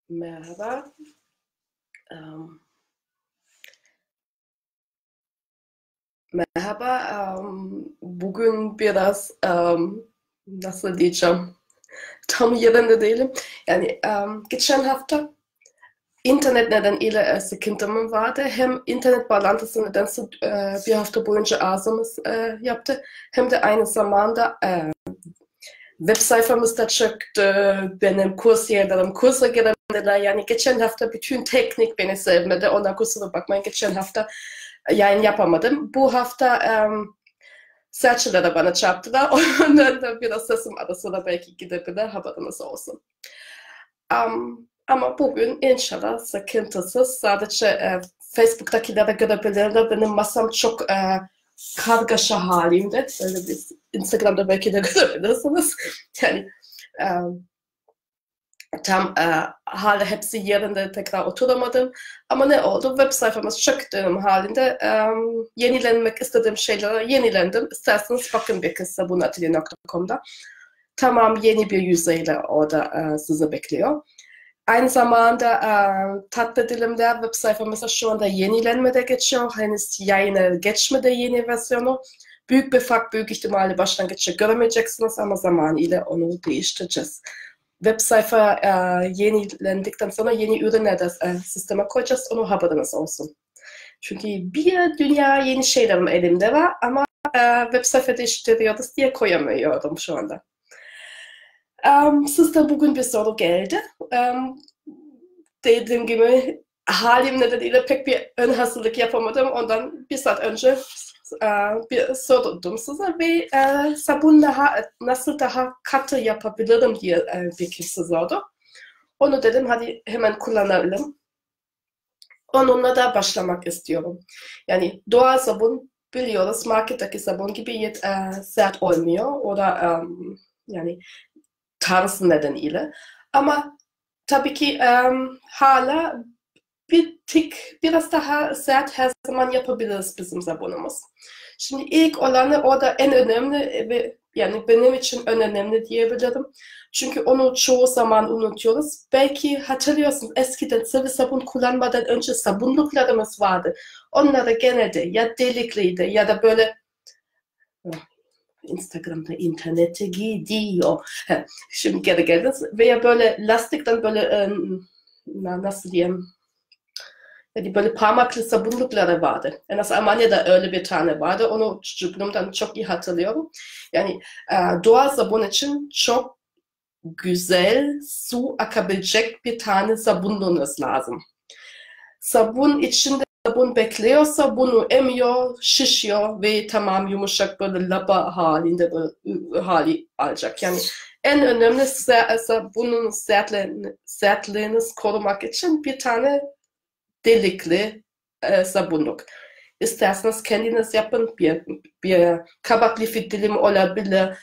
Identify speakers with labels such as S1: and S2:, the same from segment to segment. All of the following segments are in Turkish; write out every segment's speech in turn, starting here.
S1: Merhaba. Em, Merhaba. Bugün biraz nasıl diyeceğim? Tam yerinde değilim. Yani geçen hafta internet nedeniyle sıkıntım vardı. Hem internet bağlantısı nedense bir hafta boyunca arızamız yaptı. Hem de aynı zamanda web sayfamız da çöktü. Benim kursiyerlerim kursa giremediler. Yani geçen hafta bütün teknik beni sevmedi. Ondan kusura bakmayın. Geçen hafta yayın yapamadım. Bu hafta serçeler de bana çarptılar. Ondan da biraz sesim arasında belki gidebilir. Haberiniz olsun. Ama bugün inşallah sıkıntısız. Sadece Facebook'takilere görebilirler. Benim masam çok kargaşa halinde. Öyle bir Instagram'da belki de görebilirsiniz. Yani tam hala hepsi yerinde tekrar oturamadım. Ama ne oldu? Web sayfamız çöktüğüm halinde yenilenmek istediğim şeylere yenilendim. İsterseniz bakın bir kez sabunatelier.com'da. Tamam, yeni bir yüzeyle orada sizi bekliyor. Aynı zamanda tatlı dilimler web sayfamızda şu anda yenilenmede geçiyor. Henüz yayına geçmedi yeni versiyonu. Büyük bir fark, büyük ihtimalle başlangıçta göremeyeceksiniz ama zaman ile onu değiştireceğiz. Web sayfa yenilendikten sonra yeni ürünler de sisteme koyacağız. Onu haberiniz olsun. Çünkü bir dünya yeni şeylerim elimde var ama web sayfa değiştiriyoruz diye koyamıyorum şu anda. Sizden bugün bir soru geldi. Dediğim gibi halim nedeniyle pek bir ön hazırlık yapamadım. Ondan bir saat önce bir sordum size ve sabun nasıl daha katı yapabilirim diye bir kimse sordu. Onu dedim hadi hemen kullanalım. Onunla da başlamak istiyorum. Yani doğal sabun biliyoruz marketteki sabun gibi sert olmuyor oder yani tarzı nedeniyle. Ama tabii ki hala biraz daha sert her zaman yapabiliriz bizim sabunumuz. Şimdi ilk olanı orada en önemli ve yani benim için en önemli diyebilirim. Çünkü onu çoğu zaman unutuyoruz. Belki hatırlıyorsunuz eskiden sıvı sabun kullanmadan önce sabunluklarımız vardı. Onlar da genelde ya delikliydi ya da böyle Instagram'da internete gidiyor. Şimdi geri geldiniz. Veya böyle lastikten böyle nasıl diyeyim? Yani böyle parmaklı sabunlukları vardı. En az Almanya'da öyle bir tane vardı. Onu çocukluğumdan çok iyi hatırlıyorum. Yani doğal sabun için çok güzel su akabilecek bir tane sabunluğunuz lazım. Sabun içinde sabun bekliyorsa bunu emiyor, şişiyor ve tamam yumuşak böyle lapa halinde böyle hali alacak. Yani en önemli sabunun sertliğini korumak için bir tane delikli sabunluk. İsterseniz kendiniz yapın. Bir kabak lifi dilim olabilir.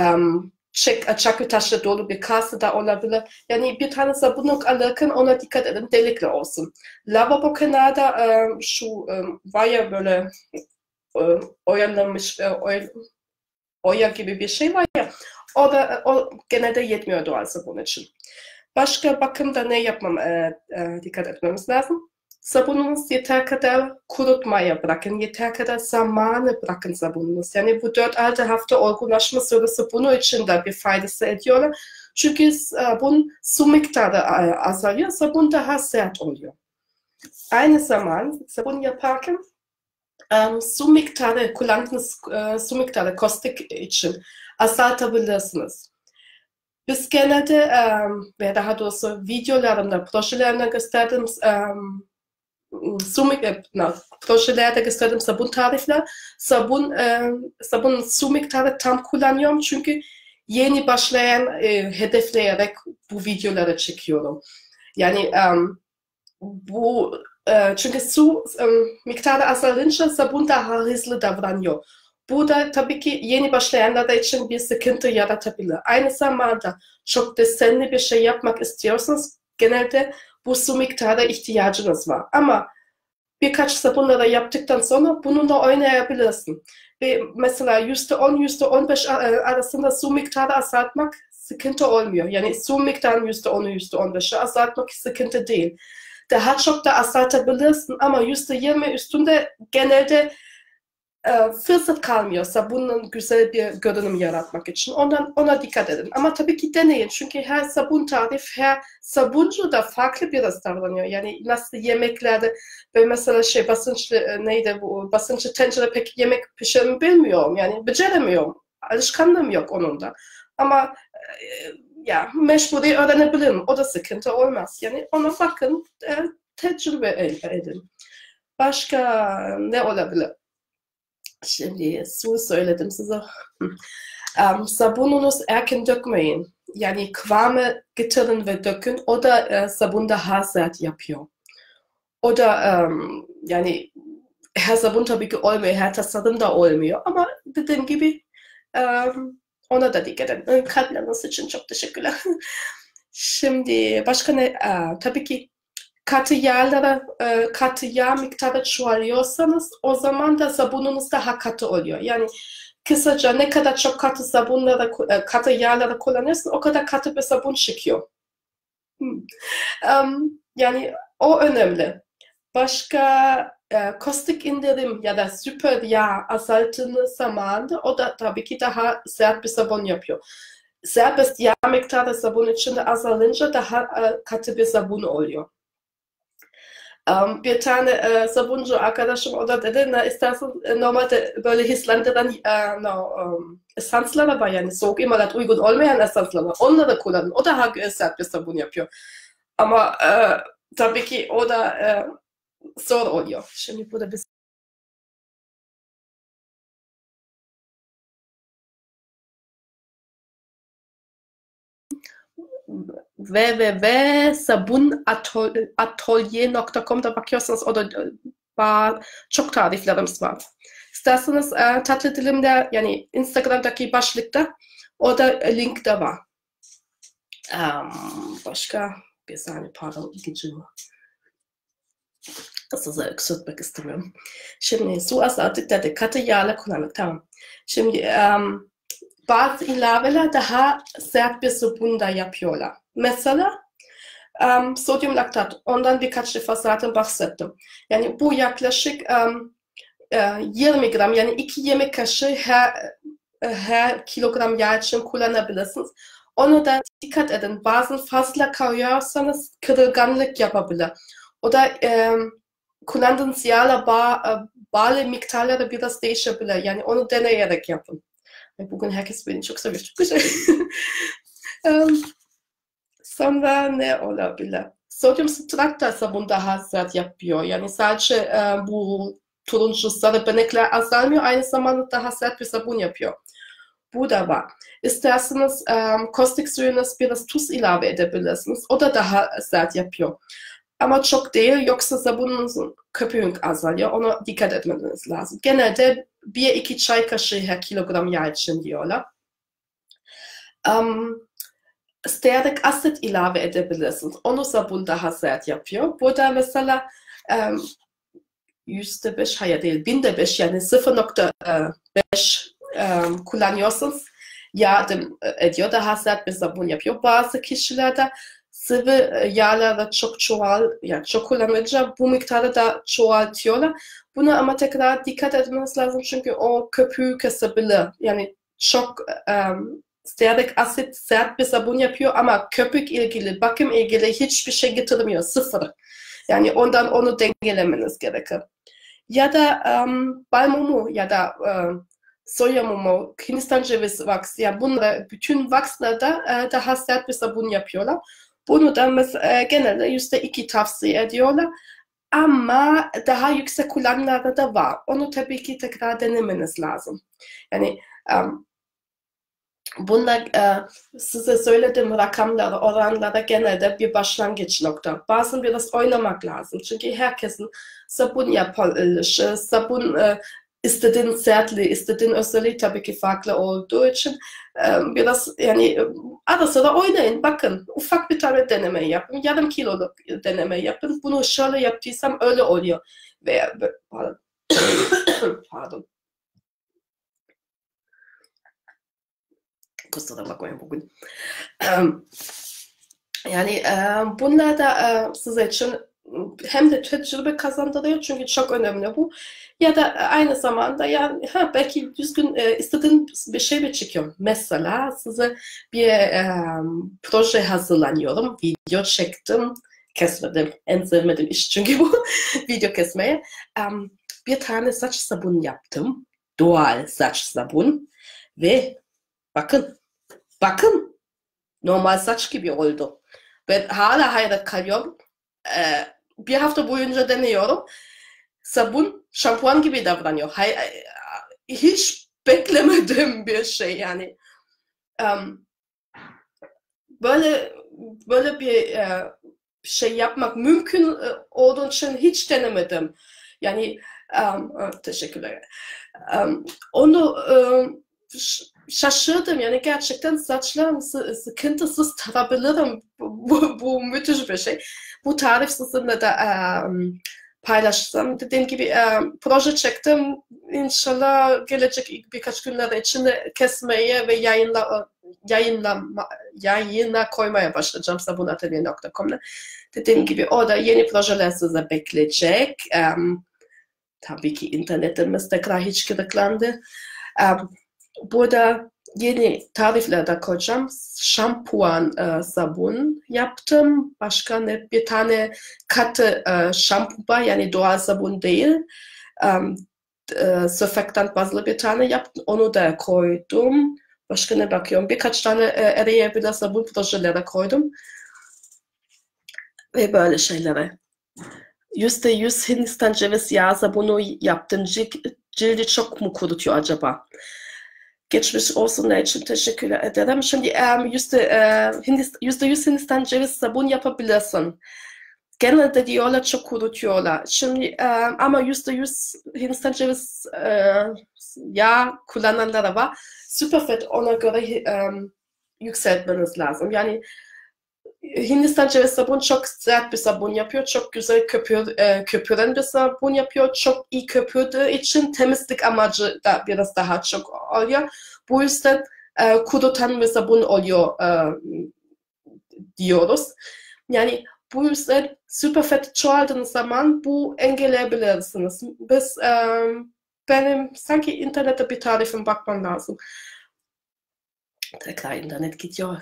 S1: Çakı taşı dolu bir kase da olabilir. Yani bir tane sabunluk alırken ona dikkat edin delikli olsun. Lavabo kenarda şu var ya böyle oyalanmış oya gibi bir şey var ya. O genelde yetmiyor doğal sabun için. Başka bakımda ne yapmam dikkat etmemiz lazım. Sabununuz yeter kadar kurutmaya bırakın, yeter kadar zamanı bırakın sabununuz. Yani bu 4-6 hafta olgunlaşma süresi bunun için de bir faydası ediyorlar. Çünkü sabun su miktarı azalıyor, sabun daha sert oluyor. Aynı zaman sabun yaparken su miktarı, kullandığınız su miktarı kostik için azaltabilirsiniz. Biz genelde ve daha doğrusu videolarımda, projelerimde gösterdiğim projelerde gösterdiğim sabun tarifler, sabun su miktarı tam kullanıyorum çünkü yeni başlayan hedefleyerek bu videoları çekiyorum. Yani bu çünkü su miktarı azalınca sabun daha hızlı davranıyor. Bu da tabii ki yeni başlayanlar için bir sıkıntı yaratabilir. Aynı zamanda çok desenli bir şey yapmak istiyorsanız genelde bu su miktarı ihtiyacınız var. Ama birkaç sabunla yaptıktan sonra bununla oynayabilirsin. Ve mesela %10, %15 arasında su miktarı azaltmak sıkıntı olmuyor. Yani su miktarını %10'u %15'i azaltmak sıkıntı değil. Daha çok da azaltabilirsin ama %20 üstünde genelde fırsat kalmıyor sabunun güzel bir görünüm yaratmak için. Ona dikkat edin. Ama tabii ki deneyin. Çünkü her sabun tarif, her sabuncu da farklı biraz davranıyor. Yani nasıl yemeklerde ve mesela basınçlı neydi bu basınçlı tencere pek yemek pişirmeyi bilmiyorum. Yani beceremiyorum. Alışkanlığım yok onun da. Ama ya mecburi öğrenebilirim. O da sıkıntı olmaz. Yani ona bakın, tecrübe edin. Başka ne olabilir? Şimdi su söyledim size. Sabununuz erken dökmeyin. Yani kıvamı getirin ve dökün. O da sabunda hasat yapıyor. O da yani her sabun tabii ki olmuyor. Her tasarım da olmuyor. Ama dediğim gibi ona da dikkat edin. Kalpleriniz için çok teşekkürler. Şimdi başka ne? Tabii ki katı yağ miktarı çoğalıyorsanız o zaman da sabununuz daha katı oluyor. Yani kısaca ne kadar çok katı katı yağları kullanırsın o kadar katı bir sabun çıkıyor. Yani o önemli. Başka kostik indirim ya da süper yağ azalttığınız zaman da o da tabii ki daha sert bir sabun yapıyor. Serbest yağ miktarı sabun içinde azalınca daha katı bir sabun oluyor. Bir tane sabuncu arkadaşım o da dedi, istersen normalde böyle hislendiren esanslar var yani soğuk imalat uygun olmayan esanslar var. Onları kullanın. O da sert bir sabun yapıyor. Ama tabii ki o da zor oluyor. Şimdi burada bir www.sabunatelier.com'da bakıyorsanız o da çok tariflerimiz var. İsterseniz tatlı dilimde yani Instagram'daki başlıkta o da link de var. Başka bir saniye pardon gidiyor. Size öksürtmek istemiyorum. Şimdi su azalttık dedik. Katı yağla kullandık. Tamam. Şimdi bazı ilaveler daha sert bir sabun da yapıyorlar. Mesela sodyum laktat. Ondan birkaç defa zaten bahsettim. Yani bu yaklaşık 20 gram yani 2 yemek kaşığı her kilogram yağ için kullanabilirsiniz. Onu da dikkat edin. Bazen fazla koyarsanız kırılganlık yapabilir. O da kullandığınız yağla bağlı miktarları biraz değişebilir. Yani onu deneyerek yapın. Bugün herkes beni çok seviyor. Çok güzel. Sonra ne olabilir? Sodyum sitrat da sabun daha sert yapıyor. Yani sadece bu turuncu sarı benekler azalmıyor. Aynı zamanda daha sert bir sabun yapıyor. Bu da var. İsterseniz kostik suyunuz biraz tuz ilave edebilirsiniz. O da daha sert yapıyor. Ama çok değil. Yoksa sabununuzun köpüğü azalıyor. Ona dikkat etmeniz lazım. Genelde 1-2 çay kaşığı her kilogram yağ için diyorlar. Stearik asit ilave edebilirsiniz. Onu sabun daha sert yapıyor. Burada mesela %5, hayır değil, binde 5 yani 0,5 kullanıyorsanız yardım ediyor. Daha sert bir sabun yapıyor. Bazı kişilerde sıvı yağları çok kullanınca bu miktarı da çoğaltıyorlar. Buna ama tekrar dikkat etmeniz lazım çünkü o köpüğü kesebilir. Yani çok stearik asit sert bir sabun yapıyor ama köpük ilgili, bakım ilgili hiçbir şey getirmiyor. Sıfır. Yani ondan onu dengelemeniz gerekir. Ya da bal mumu ya da soya mumu, Hindistan ceviz wax. Ya bunları bütün waxlarda daha sert bir sabun yapıyorlar. Bunu da genelde %2 tavsiye ediyorlar. Ama daha yüksek kullanımlarda da var. Onu tabii ki tekrar denemeniz lazım. Yani bunlar size söylediğim rakamlara, oranlara genelde bir başlangıç nokta. Bazen biraz oynamak lazım. Çünkü herkesin sabun yapılışı, sabun istediğin sertliği, istediğin özelliği tabii ki farklı olduğu için biraz yani ara sıra oynayın. Bakın ufak bir tane deneme yapın. Yarım kiloluk deneme yapın. Bunu şöyle yaptıysam öyle oluyor. Veya pardon. Pardon. Kusura bakmayın bugün. Yani bunlar da size için hem de tecrübe kazandırıyor çünkü çok önemli bu. Ya da aynı zamanda yani belki düzgün istediğin bir şey mi çıkıyor. Mesela size bir proje hazırlanıyorum. Video çektim. Kesmedim. En sevmediğim iş çünkü bu video kesmeye. Bir tane saç sabun yaptım. Doğal saç sabun. Ve bakın normal saç gibi oldu. Ben hala hayret kalıyorum. Bir hafta boyunca deniyorum. Sabun şampuan gibi davranıyor. Hiç beklemediğim bir şey yani. Böyle bir şey yapmak mümkün olduğu için hiç denemedim. Yani teşekkürler. Onu şaşırdım yani gerçekten saçlarımı sıkıntısız tarabilirim. Bu müthiş bir şey. Bu tarif sizinle de paylaştım. Dediğim gibi proje çektim. İnşallah gelecek birkaç günler içinde kesmeye ve yayına koymaya başlayacağım sabunatelier.com'da. Dediğim gibi orada yeni projeler size bekleyecek. Tabii ki internetimizde tekrar hiç kilitlendi. Burada yeni tarifler de koyacağım. Şampuan sabun yaptım. Başka ne? Bir tane katı şampuan yani doğal sabun değil. Surfaktant bazlı bir tane yaptım. Onu da koydum. Başka ne bakıyorum? Birkaç tane eriyebilir sabun projelere koydum. Ve böyle şeylere. %100 Hindistan ceviz yağı sabunu yaptım. Cildi çok mu kurutuyor acaba? Geçmiş olsun için teşekkür ederim. Şimdi %100 Hindistan ceviz sabun yapabilirsin. Genelde diyorlar çok kurutuyorlar. Şimdi ama %100 Hindistan ceviz yağ kullananlara var. Superfet ona göre yükseltmeniz lazım. Yani Hindistan ceviz sabun çok sert bir sabun yapıyor. Çok güzel köpüren bir sabun yapıyor. Çok iyi köpürdüğü için temizlik amacı da biraz daha çok oluyor. Bu yüzden kurutan bir sabun oluyor diyoruz. Yani bu yüzden Superfet çoğaldığınız zaman bu engelleyebilirsiniz. Benim sanki internette bir tarifim bakmam lazım. Tekrar internet gidiyor.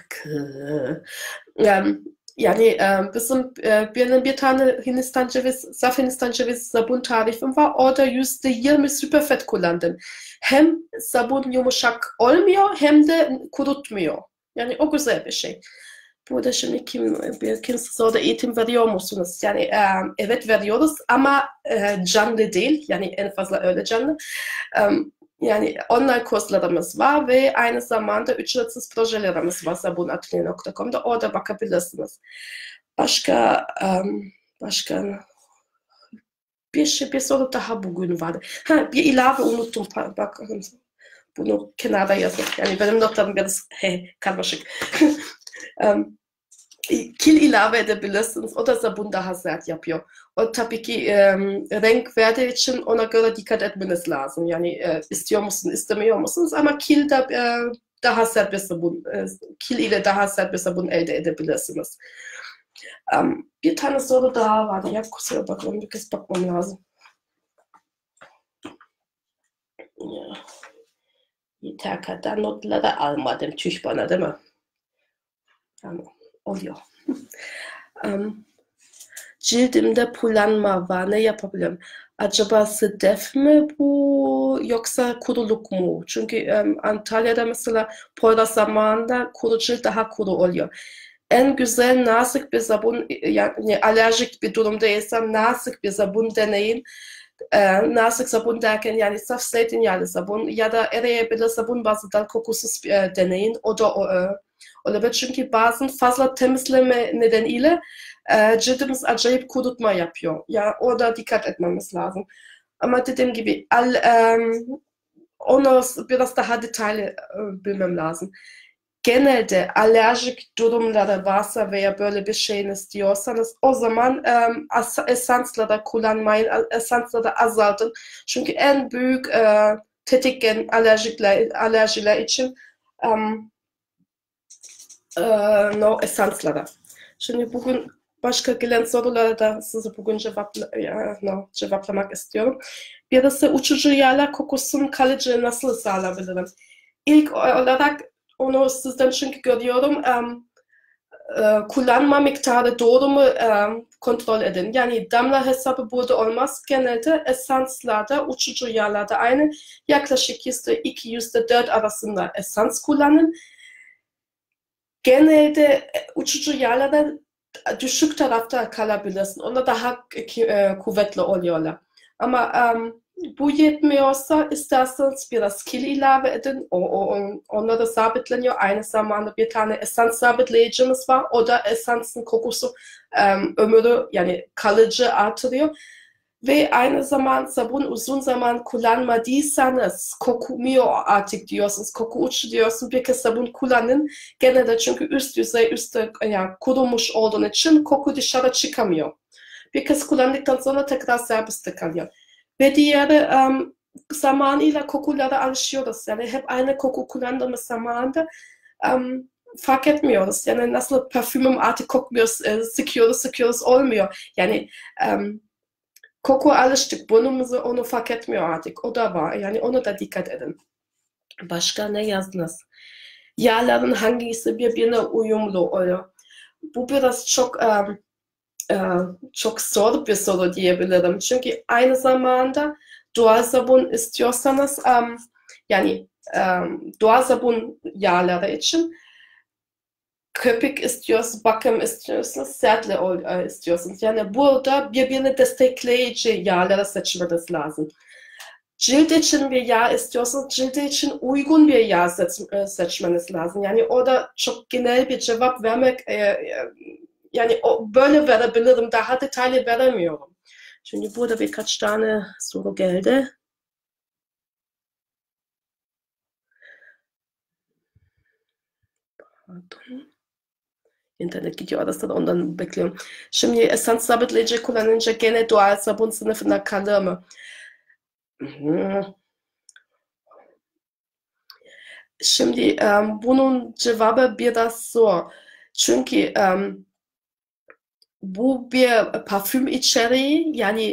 S1: Yani benim bir tane Hindistan ceviz, saf Hindistan ceviz sabun tarifim var. Orada %20 Superfet kullandım. Hem sabun yumuşak olmuyor hem de kurutmuyor. Yani o güzel bir şey. Burada şimdi kimse orada eğitim veriyor musunuz? Yani evet veriyoruz ama canlı değil. Yani en fazla öyle canlı. Yani online kurslarımız var ve aynı zamanda ücretsiz projelerimiz var sabunatelier.com'da. Orada bakabilirsiniz. Başka bir soru daha bugün vardı. Bir ilave unuttum. Bakın bunu kenara yazın. Yani benim notlarım biraz karmaşık. Kil ilave edebilirsiniz. O da sabun daha sert yapıyor. O tabii ki renk verdiği için ona göre dikkat etmeniz lazım. Yani istiyor musunuz, istemiyor musunuz? Ama kil de daha sert bir sabun, kil ile daha sert bir sabun elde edebilirsiniz. Bir tane soru daha vardı. Ya kusura bakmayın, bir kez bakmam lazım. Ya. Yeter kadar notları almadım. Tüh bana değil mi? Tamam. Oluyor. Cildimde bulanma var. Ne yapabilirim? Acaba sedef mi bu yoksa kuruluk mu? Çünkü Antalya'da mesela Poyraz zamanında kuru cilt daha kuru oluyor. En güzel nazik bir sabun, yani alerjik bir durumdaysam nazik bir sabun deneyin. Nazik sabun derken yani saf zeytinyağlı sabun ya da eriyebilir sabun bazından kokusuz deneyin. O da olabilir. Çünkü bazen fazla temizleme nedeniyle cildimiz acayip kurutma yapıyor. Ya orada dikkat etmemiz lazım. Ama dediğim gibi onu biraz daha detaylı bilmem lazım. Genelde alerjik durumları varsa veya böyle bir şeyiniz diyorsanız o zaman esansları kullanmayın, esansları azaltın. Çünkü en büyük tetikgen alerjiler için No, esanslara. Şimdi bugün başka gelen sorulara da size bugün cevaplamak istiyorum. Birisi uçucu yağlar kokusun kalıcı nasıl sağlayabilirim? İlk olarak onu sizden çünkü görüyorum. Kullanma miktarı doğru mu kontrol edin. Yani damla hesabı burada olmaz. Genelde esanslarda, uçucu yağlarda aynı yaklaşık %2, %4 arasında esans kullanın. Genelde uçucu yağlarda düşük tarafta kalabilirsin. Onda daha kuvvetli oluyorlar. Ama bu yetmiyorsa isterseniz biraz kil ilave edin. Onları sabitleniyor. Aynı zamanda bir tane esans sabitleyicimiz var. O da esansın kokusu ömrü yani kalıcı artırıyor. Ve aynı zamanda sabun uzun zaman kullanmadıysanız kokmuyor artık diyorsunuz, koku uç diyorsun. Bir kez sabun kullanın. Genelde çünkü üst yüzey üstte yani kurumuş olduğu için koku dışarı çıkamıyor. Bir kez kullandıktan sonra tekrar serbestte kalıyor. Ve diğeri zamanıyla kokulara alışıyoruz. Yani hep aynı koku kullandığımız zamanda fark etmiyoruz. Yani nasıl parfümüm artık kokmuyor, sıkıyoruz olmuyor. Yani koku alıştık. Burnumuzu onu fark etmiyor artık. O da var. Yani ona da dikkat edin. Başka ne yazdınız? Yağların hangisi birbirine uyumlu oluyor? Bu biraz çok zor bir soru diyebilirim. Çünkü aynı zamanda doğal sabun istiyorsanız yani doğal sabun yağları için köpük istiyorsunuz, bakım istiyorsunuz, sertli istiyorsunuz. Yani burada birbirini destekleyici yağları seçmeniz lazım. Cilt için bir yağ istiyorsanız cilt için uygun bir yağ seçmeniz lazım. Yani orada çok genel bir cevap vermek yani böyle verebilirim, daha detaylı veremiyorum. Şimdi burada birkaç tane soru geldi. Pardon. İnternet gidiyor arasında ondan bekliyorum. Şimdi esans sabitleyici kullanınca gene doğal sabun sınıfına kalır mı? Şimdi bunun cevabı biraz zor. Çünkü bu bir parfüm içeriği yani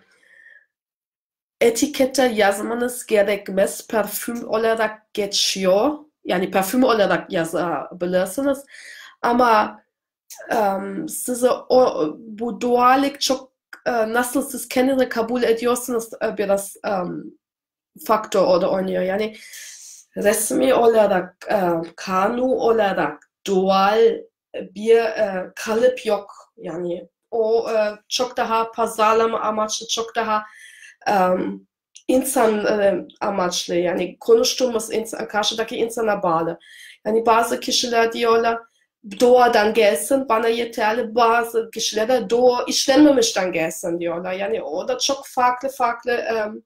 S1: etikette yazmanız gerekmez. Parfüm olarak geçiyor. Yani parfüm olarak yazabilirsiniz. Ama size bu doğallık çok nasıl siz kendini kabul ediyorsunuz biraz faktör orada oynuyor. Yani resmi olarak, kanun olarak doğal bir kalıp yok. Yani o çok daha pazarlama amaçlı, çok daha insan amaçlı. Yani konuştuğumuz insan, karşıdaki insana bağlı. Yani bazı kişiler diyorlar doğadan gelsin, bana yeterli. Bazı kişiler de doğa işlenmemişten gelsin diyorlar. Yani orada çok farklı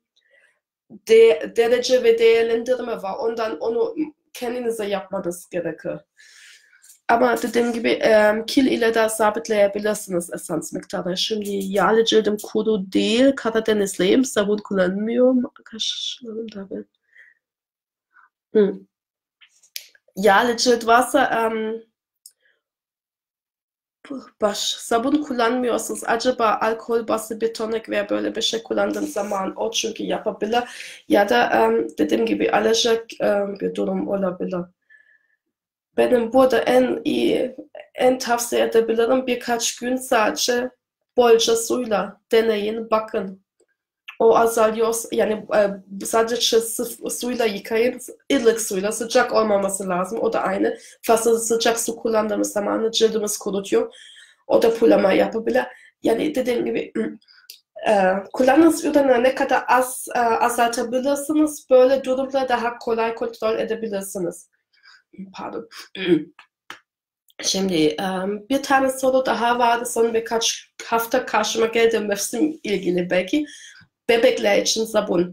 S1: derece ve değerlendirme var. Ondan onu kendinize yapmanız gerekir. Ama dediğim gibi kil ile de sabitleyebilirsiniz esans miktarı. Şimdi yağlı cildim kuru değil, Karadenizliyim, sabun kullanmıyorum. Kaşlarım tabii. Yağlı cilt varsa sabun kullanmıyorsunuz. Acaba alkol bası bir tonik veya böyle bir şey kullandığım zaman o çünkü yapabilir. Ya da dediğim gibi alerjik bir durum olabilir. Benim burada en tavsiye edebilirim birkaç gün sadece bolca suyla deneyin, bakın. O azalıyor yani sadece suyla yıkayın, ılık suyla sıcak olmaması lazım. O da aynı. Fazla sıcak su kullandığımız zaman cildimiz kurutuyor. O da pulama yapabilir. Yani dediğim gibi kullandığınız ürünleri ne kadar az azaltabilirsiniz, böyle durumda daha kolay kontrol edebilirsiniz. Pardon. Şimdi bir tane soru daha vardı. Son birkaç hafta karşıma geldi mevsim ilgili belki. Bebekler için sabun.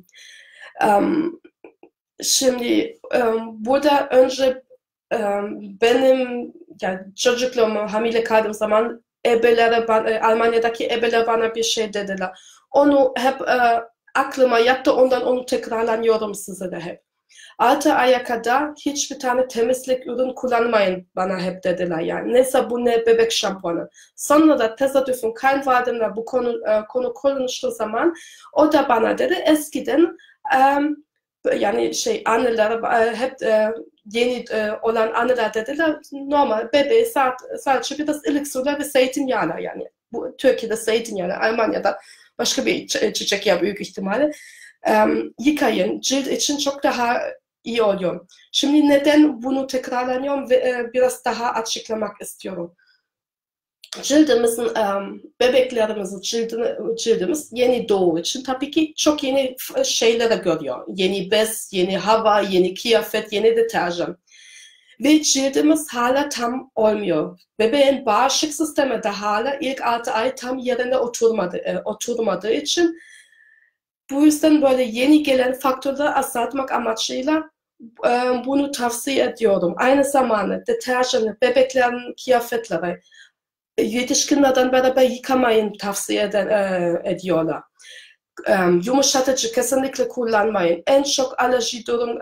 S1: Şimdi burada önce benim yani çocukluğumu hamile kaldığım zaman Almanya'daki ebeler bana bir şey dediler. Onu hep aklıma yattı, ondan onu tekrarlanıyorum size de hep. 6 aya kadar hiçbir tane temizlik ürün kullanmayın bana hep dediler yani. Ne sabun ne bebek şampuanı. Sonra da tesadüfen kayınvalidemle bu konu konuştuğu zaman o da bana dedi eskiden yani anneler hep yeni olan anneler dediler normal bebeği sadece biraz ılık suyla ve zeytinyağla yani. Bu Türkiye'de zeytinyağla, Almanya'da başka bir çiçek ya büyük ihtimalle yıkayın. Cilt için çok daha iyi oluyor. Şimdi neden bunu tekrarlanıyorum ve biraz daha açıklamak istiyorum. Cildimizin, bebeklerimizin cildimiz yeni doğu için tabii ki çok yeni şeyleri görüyor. Yeni bez, yeni hava, yeni kıyafet, yeni deterjan. Ve cildimiz hala tam olmuyor. Bebeğin bağışıklık sistemi de hala ilk 6 ay tam yerine oturmadığı için bu yüzden böyle yeni gelen faktörleri azaltmak amacıyla bunu tavsiye ediyorum. Aynı zamanda deterjanı, bebeklerin kıyafetleri yetişkinlerden beraber yıkamayın tavsiye ediyorlar. Yumuşatıcı kesinlikle kullanmayın. En çok alerji durum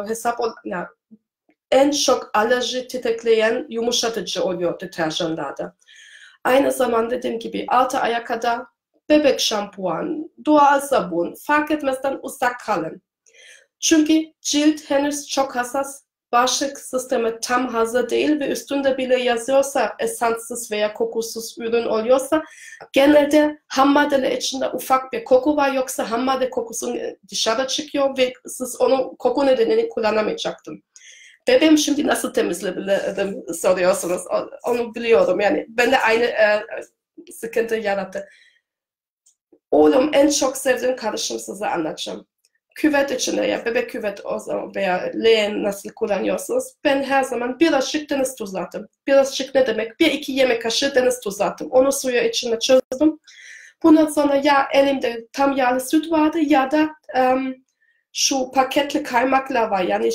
S1: en çok alerji tetikleyen yumuşatıcı oluyor deterjanlarda. Aynı zamanda dediğim gibi 6 aya kadar bebek şampuan, doğal sabun fark etmezden uzak kalın. Çünkü cilt henüz çok hassas, bağışıklık sistemi tam hazır değil ve üstünde bile yazıyorsa esanssız veya kokusuz ürün oluyorsa genelde ham maddeler içinde ufak bir koku var yoksa ham madde kokusu dışarı çıkıyor ve siz onu koku nedeniyle kullanamayacaktım. Bebeğim şimdi nasıl temizledim soruyorsunuz. Onu biliyorum yani ben de aynı sıkıntı yarattı. Oğlum en çok sevdiğim karışım size anlatacağım. Küvet içinde ya bebek küvet veya leğen nasıl kullanıyorsunuz? Ben her zaman birazcık deniz tuzu attım. Birazcık ne demek? 1-2 yemek kaşığı deniz tuzu attım. Onu suya içine çözdüm. Bundan sonra ya elimde tam yağlı süt vardı ya da şu paketli kaymaklar var. Yani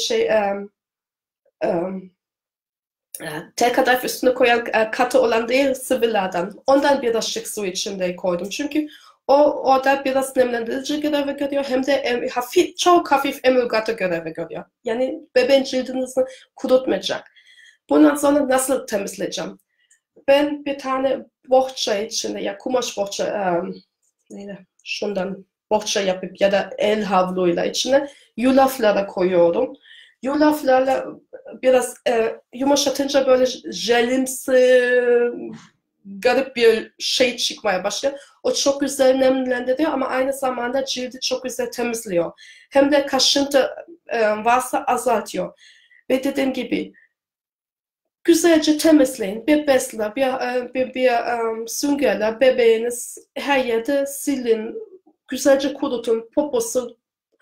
S1: tel kadayıf üstüne koyan katı olan değil sıvılardan. Ondan birazcık su içinde koydum. Çünkü orada biraz nemlendirici görevi görüyor hem de çok hafif emulgatör görevi görüyor. Yani bebeğin cildinizi kurutmayacak. Bundan sonra nasıl temizleyeceğim? Ben bir tane bohça içinde ya kumaş bohça şundan bohça yapıp ya da el havluyla içine yulaflara koyuyorum. Yulaflarla biraz yumuşatınca böyle jelimsi garip bir şey çıkmaya başlıyor. O çok güzel nemlendiriyor ama aynı zamanda cildi çok güzel temizliyor. Hem de kaşıntı varsa azaltıyor. Ve dediğim gibi güzelce temizleyin. Bir bezle, bir süngerle bebeğiniz her yerde silin. Güzelce kurutun. Poposu,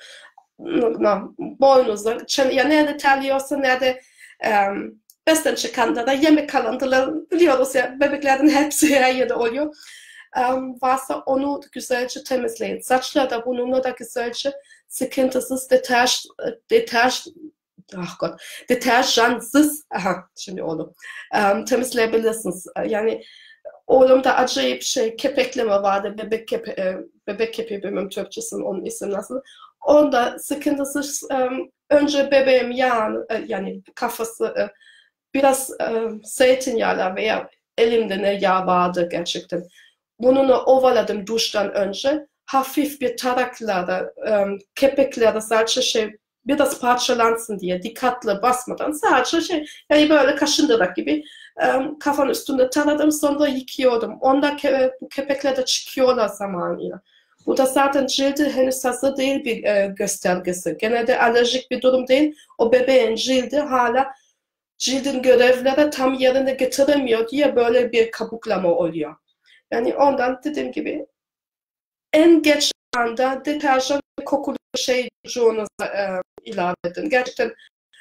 S1: boynuzu, ya nerede terliyorsa, nerede besten çıkanda da yemek kalıntıları biliyoruz ya bebeklerin hepsi her yerde oluyor. Varsa onu güzelce temizleyin. Saçlar da bununla da güzelce sıkıntısız deterjansız şimdi oldu. Temizleyebilirsiniz. Yani oğlumda acayip kepekleme vardı. Bebek kepeği bilmem Türkçesinin onun ismi nasıl. Onda sıkıntısız önce bebeğim yani kafası biraz zeytinyağla veya elimde ne yağ vardı gerçekten. Bununla ovaladım duştan önce. Hafif bir taraklara, kepeklere sadece biraz parçalansın diye dikkatli basmadan sadece yani böyle kaşındırak gibi kafanın üstünde taradım sonra yıkıyordum. Onda bu kepekler de çıkıyorlar zamanıyla. Bu da zaten cildi henüz hazır değil bir göstergesi. Genelde alerjik bir durum değil. O bebeğin cildi hala cildin görevleri tam yerine getiremiyor diye böyle bir kabuklama oluyor. Yani ondan dediğim gibi en geç anda deterjan kokulu çoğunuza ilave edin. Gerçekten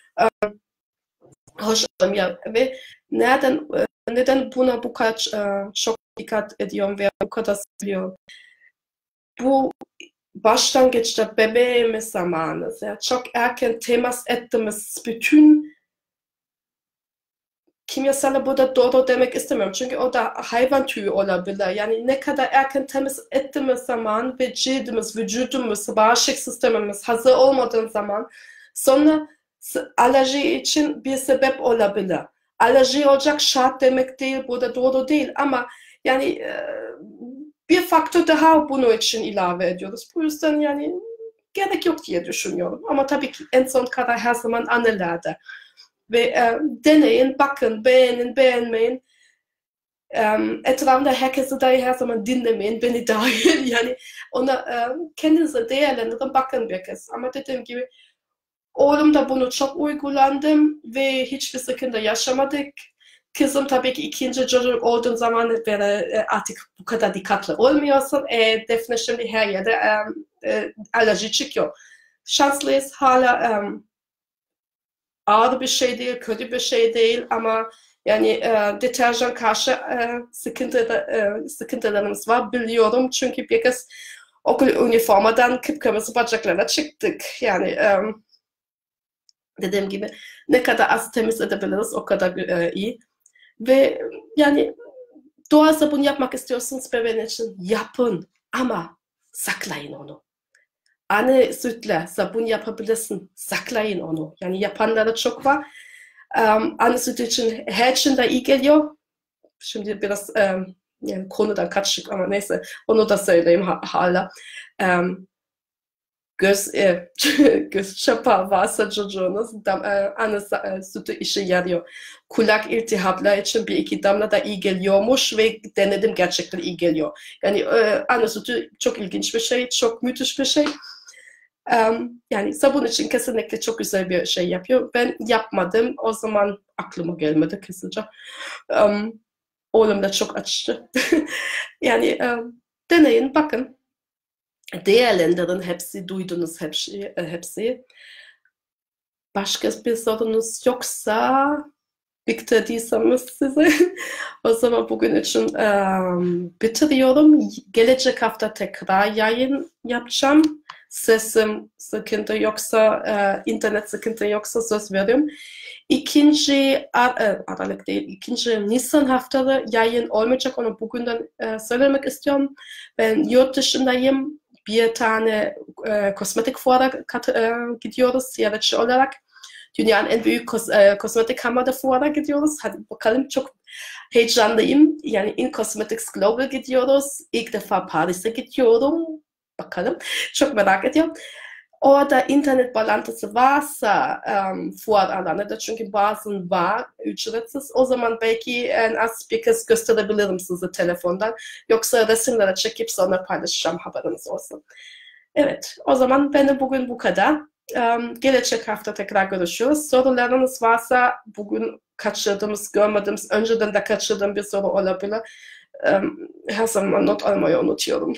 S1: hoş ya ve neden buna bu kadar çok dikkat ediyorum ve bu kadar seviyorum. Bu başlangıçta bebeğimiz zamanı çok erken temas ettiğimiz bütün kimyasalı burada doğru demek istemiyorum. Çünkü o da hayvan tüyü olabilir. Yani ne kadar erken temiz ettiğimiz zaman ve cildimiz, vücudumuz, bağışıklık sistemimiz hazır olmadığı zaman Sonra alerji için bir sebep olabilir. Alerji olacak şart demek değil, bu da doğru değil ama yani bir faktör daha bunun için ilave ediyoruz. Bu yüzden yani gerek yok diye düşünüyorum. Ama tabii ki en son karar her zaman annelerde. Ve deneyin, bakın, beğenin, beğenmeyin. Etrafında herkesi dahi her zaman dinlemeyin, beni dahil. Yani ona kendinize değerlendirin, bakın bir kez. Ama dediğim gibi oğlum da bunu çok uygulandım ve hiçbir sıkıntı yaşamadık. Kızım tabii ki ikinci çocuk olduğun zaman böyle artık bu kadar dikkatli olmuyorsun. Defne şimdi her yerde alerji çıkıyor. Şanslıyız hala ağır bir şey değil, kötü bir şey değil ama yani deterjan karşı sıkıntılarımız var biliyorum. Çünkü bir kez okul üniformadan kıpkırmızı bacaklarına çıktık. Yani dediğim gibi ne kadar az temiz edebiliriz o kadar iyi. Ve yani doğal sabun yapmak istiyorsanız bebeğin için yapın ama saklayın onu. Anne sütle sabun yapabilirsin, saklayın onu. Yani yapanlara çok var. Anne sütü için her için de iyi geliyor. Şimdi biraz yani konudan kaçtık ama neyse onu da söyleyeyim hala. Göz çapağı varsa çocuğunuz anne sütü işe yarıyor. Kulak iltihapları için bir iki damla da iyi geliyormuş ve denedim gerçekten iyi geliyor. Yani anne sütü çok ilginç bir şey, çok müthiş bir şey. Yani sabun için kesinlikle çok güzel bir şey yapıyor. Ben yapmadım. O zaman aklıma gelmedi kısaca. Oğlum da çok açtı. Yani deneyin, bakın. Değerlendirin hepsi, duydunuz hepsi. Başka bir sorunuz yoksa beklediyseniz size o zaman bugün için bitiriyorum. Gelecek hafta tekrar yayın yapacağım. Sesim sıkıntı yoksa, internet sıkıntı yoksa söz veriyorum. İkinci Aralık değil, ikinci Nisan haftada yayın olmayacak. Onu bugünden söylemek istiyorum. Ben yurt dışındayım. Bir tane kosmetik fuara gidiyoruz ziyaretçi olarak. Dünyanın en büyük kosmetik hamada fuara gidiyoruz. Hadi bakalım, çok heyecanlıyım. Yani in Cosmetics Global gidiyoruz. İlk defa Paris'e gidiyorum. Bakalım. Çok merak ediyorum. Orada internet bağlantısı varsa fuar alanında, çünkü bazen var ücretsiz. O zaman belki az bir kez gösterebilirim size telefondan. Yoksa resimleri çekip sonra paylaşacağım, haberiniz olsun. Evet, o zaman benim bugün bu kadar. Gelecek hafta tekrar görüşürüz. Sorularınız varsa bugün kaçırdığımız, görmediğimiz, önceden de kaçırdığım bir soru olabilir. Her zaman not almayı unutuyorum.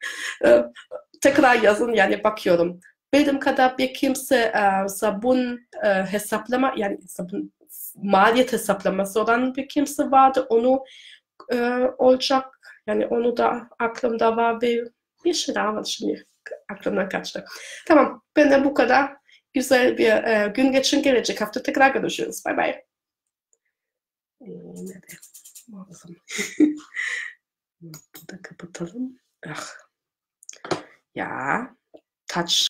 S1: Tekrar yazın, yani bakıyorum. Bildiğim kadar bir kimse sabun hesaplama, yani sabun maliyet hesaplaması olan bir kimse vardı. Onu olacak. Yani onu da aklımda var ve bir şey daha var şimdi aklımdan kaçtı. Tamam, benden bu kadar. Güzel bir gün geçin. Gelecek hafta tekrar görüşürüz. Bye bye. Nerede? Burada kapatalım. Ah. Ya, touch